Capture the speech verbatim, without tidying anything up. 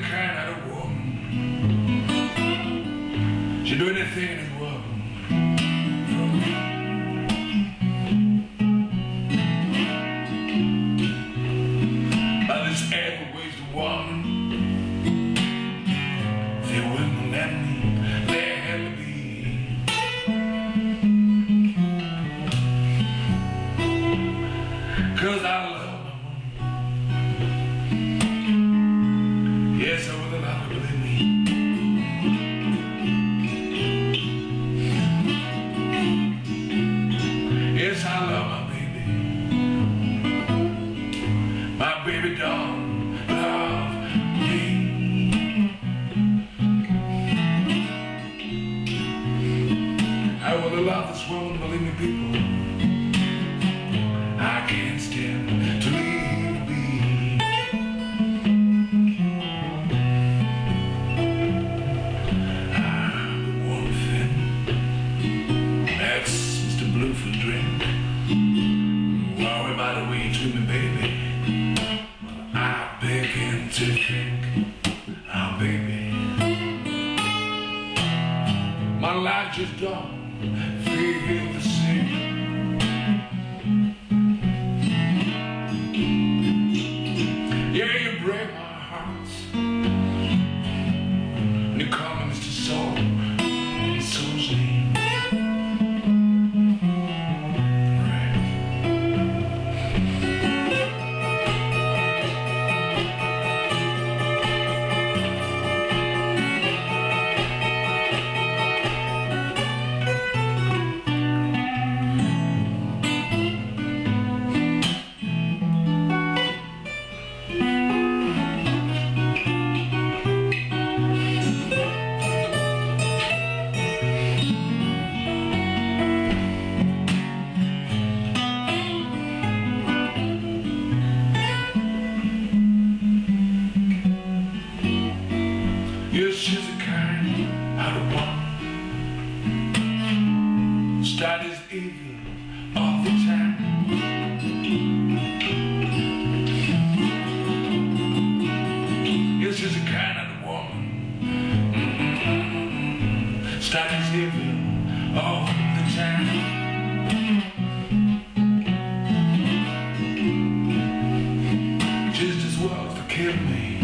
kind of woman. She'd do anything in this world for me. But this average woman, they wouldn't let me let her be. Cause I love her. Yes, I would love her, believe me. Yes, I love my baby. My baby doll, love me. I would love this woman, believe me, people. I can't stand to leave be. I'm the one thing. That's Mister Bluefoot drink. Worry about the way you treat me, baby. Well, I begin to think, oh, baby, my life just don't feel the same. Yeah, you break my heart. And you call me Mister Soul, Soul's name. Right. Yes, she's a kind of woman. Start is evil all the time. Yes, she's a kind of woman. Mm-hmm. Start is evil all the time. She's just wants to kill me.